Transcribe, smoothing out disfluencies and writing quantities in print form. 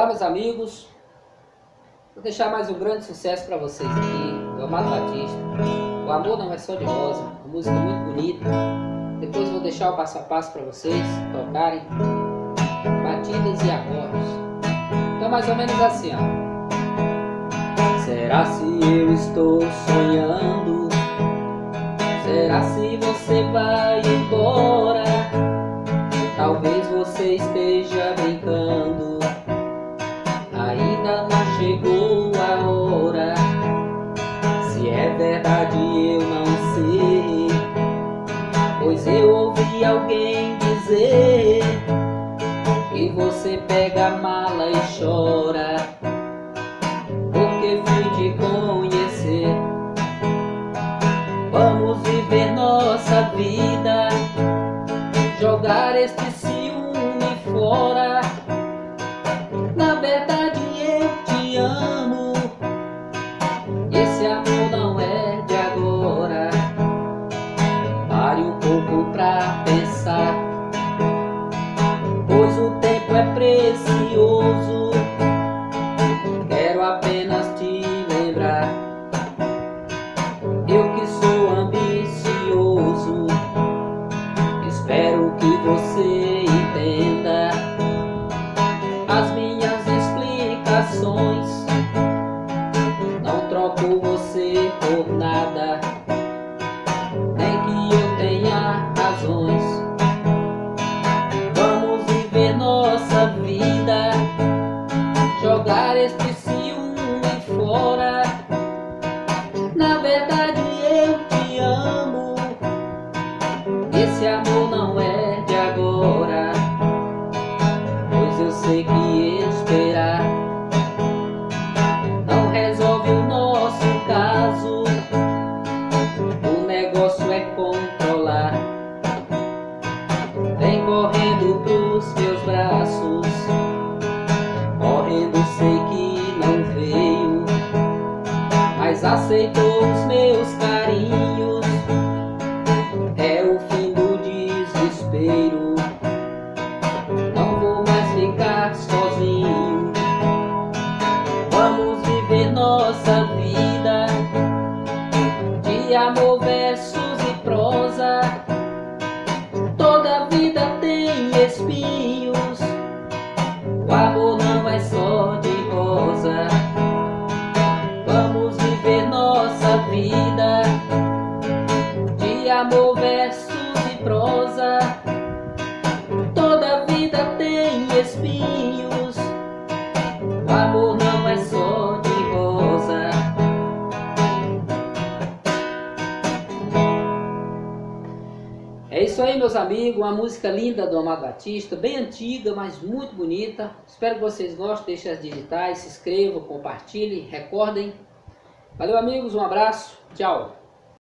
Olá, meus amigos, vou deixar mais um grande sucesso para vocês aqui, do Amado Batista. O amor não é só de rosa, uma música muito bonita. Depois vou deixar o passo a passo para vocês tocarem, batidas e acordes. Então mais ou menos assim, ó. Será se eu estou sonhando? Será se você vai embora? Talvez você esteja brincando, ainda não chegou a hora. Se é verdade eu não sei, pois eu ouvi alguém dizer que você pega a mala e chora, porque fui te conhecer. Vamos viver nossa vida, jogar este ciúme fora. Na verdade eu te amo, esse amor não é de agora. Pare um pouco pra pensar, pois o tempo é precioso. Quero apenas te lembrar, eu que sou ambicioso. Espero que você entenda as minhas explicações. Não troco você por nada, nem que eu tenha razões. Vamos viver nossa vida, jogar este ciúme fora. Na verdade eu te amo, esse amor não é de agora. Pois eu sei que esperar não resolve o nosso caso. O negócio é controlar. Vem correndo pros meus braços, correndo sei que não veio, mas aceitou os meus carinhos. É o fim do desespero, não vou mais ficar sozinho. Vamos viver nossa vida de amor, versos e prosa. Toda vida tem espinhos, o amor não é só de rosa. Vamos viver nossa vida de amor, versos e prosa. Toda vida tem espinhos, o amor não é só de rosa. É isso aí, meus amigos, uma música linda do Amado Batista, bem antiga, mas muito bonita. Espero que vocês gostem, deixem as digitais, se inscrevam, compartilhem, recordem. Valeu, amigos, um abraço, tchau.